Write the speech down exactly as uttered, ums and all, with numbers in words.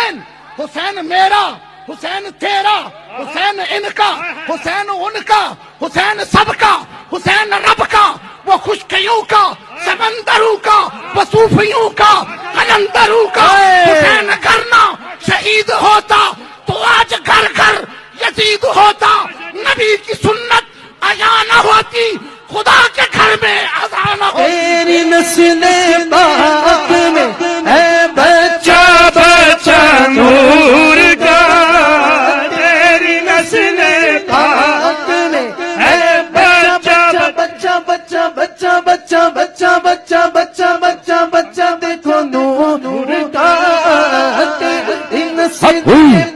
حسین، حسین میرا، حسین تیرا، حسین ان کا، حسین ان کا، حسین سب کا، حسین رب کا، وہ خشکیوں کا، سمندروں کا، وہ صوفیوں کا، قلندروں کا۔ حسین کرنا شہید ہوتا تو آج گھر گھر یزید ہوتا، نبی کی سنت عیا نہ ہوتی، خدا کے گھر میں اذان نہ ہوتی۔ تیری نسل پاک میں ہے بچہ بچہ نور کا، تیری نسل پاک میں ہے بچہ بچہ بچہ بچہ بچہ بچہ بچہ بچہ بچہ بچہ دیکھو نور کا، تیری نسل